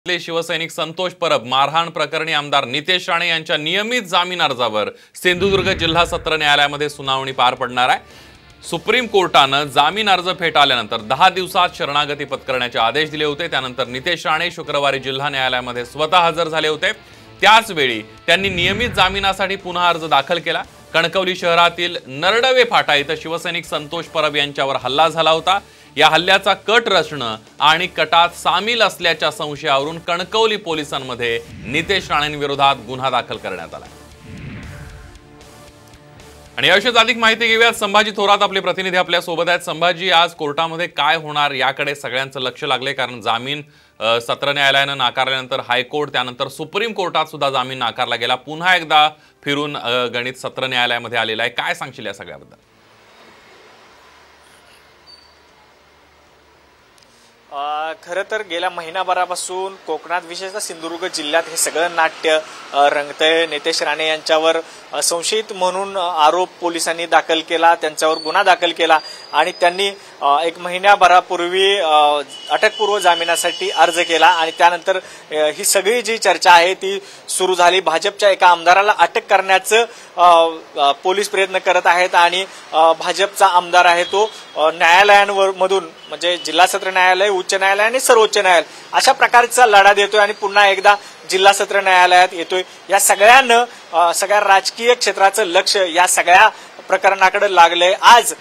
शिवसैनिक संतोष परब मारहाण प्रकरणी आमदार नितेश राणे यांच्या नियमित जामीन अर्जावर सिंधुदुर्ग जिल्हा सत्र न्यायालयामध्ये सुनावणी पार पडणार आहे। सुप्रीम कोर्टाने जामीन अर्ज फेटाळल्यानंतर 10 दिवसात शरणागती पत्करण्याचे आदेश दिले होते। त्यानंतर नितेश राणे शुक्रवारी जिल्हा न्यायालयामध्ये स्वतः हजर झाले होते। त्याच वेळी त्यांनी नियमित जामिनासाठी पुन्हा अर्ज दाखल केला। कणकवली शहरातील नरडवे फाटा इथं शिवसैनिक संतोष परब यांच्यावर हल्ला झाला होता। या हल्ल्याचा कट रचणं आणि कटात सामील असल्याच्या संशयावरून कणकवली पोलिसांमध्ये नितेश राणेंविरोधात गुन्हा दाखल करण्यात आला। आणि याविषयी अधिक माहिती घेऊयात। संभाजी थोरात आपले प्रतिनिधी आपल्या सोबत आहेत। संभाजी, आज कोर्टामध्ये काय होणार याकडे सगळ्यांचं लक्ष लागले, कारण जामीन सत्र न्यायालयाने नाकारल्यानंतर हायकोर्ट, त्यानंतर सुप्रीम कोर्टात सुद्धा जामीन नाकारला गेला, पुन्हा एकदा फिरून गणित सत्र न्यायालयामध्ये आलेला आहे। काय सांगशील या सगळ्याबद्दल? खरं तर गेल्या महिनाभरापासून कोकणात विशेषतः सिंधुदुर्ग जिल्ह्यात हे सगळं नाट्य रंगतंय। नितेश राणे यांच्यावर संशयित म्हणून आरोप पोलिसांनी दाखल केला, त्यांच्यावर गुन्हा दाखल केला आणि त्यांनी एक महिन्याभरापूर्वी अटकपूर्व जामिनासाठी अर्ज केला आणि त्यानंतर ही सगळी जी चर्चा आहे ती सुरू झाली। भाजपच्या एका आमदाराला अटक करण्याचं पोलीस प्रयत्न करत आहेत आणि भाजपचा आमदार आहे तो न्यायालयांमधून म्हणजे जिल्हा सत्र न्यायालय, उच्च न्यायालय आणि सर्वोच्च न्यायालय अशा प्रकारचा लढा देतोय आणि पुन्हा एकदा जिल्हा सत्र न्यायालयात येतोय। या सगळ्या राजकीय क्षेत्राचं लक्ष या सगळ्या प्रकरणाकडे लागलंय। आज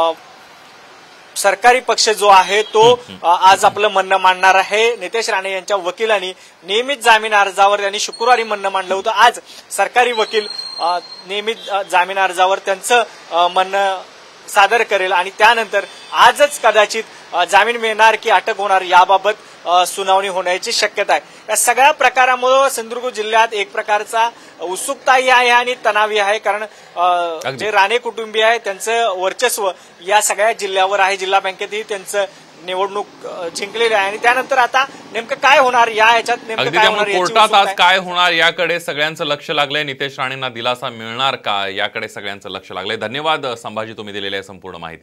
सरकारी पक्ष जो आहे तो आज आपलं म्हणणं मांडणार आहे। नितेश राणे यांच्या वकिलांनी नियमित जामीन अर्जावर त्यांनी शुक्रवारी म्हणणं मांडलं होतं। आज सरकारी वकील नियमित जामीन अर्जावर त्यांचं म्हणणं सादर करेल आणि त्यानंतर आजच कदाचित जामीन मिळणार की अटक होणार याबाबत सुनावणी होण्याची शक्यता आहे। या सगळ्या प्रकारामुळे सिंधुदुर्ग जिल्ह्यात एक प्रकारचा उत्सुकताही आहे आणि तणावही आहे, कारण जे राणे कुटुंबीय आहे त्यांचं वर्चस्व या सगळ्या जिल्ह्यावर आहे। जिल्हा बँकेतही त्यांचं निवडणूक जिंकलेली आहे आणि त्यानंतर आता नेमकं काय होणार याच्यात नेमकं काय होणार, कोर्टात आज काय होणार याकडे सगळ्यांचं लक्ष लागलंय। नितेश राणेंना दिलासा मिळणार का याकडे सगळ्यांचं लक्ष लागलंय। धन्यवाद संभाजी, तुम्ही दिलेल्या संपूर्ण माहिती।